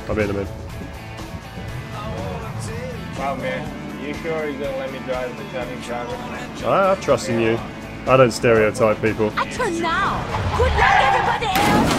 I'm in. Wow, man. You sure you're gonna let me drive the Chinese driver? I trust in you. I don't stereotype people. I turn now. Good luck, everybody else.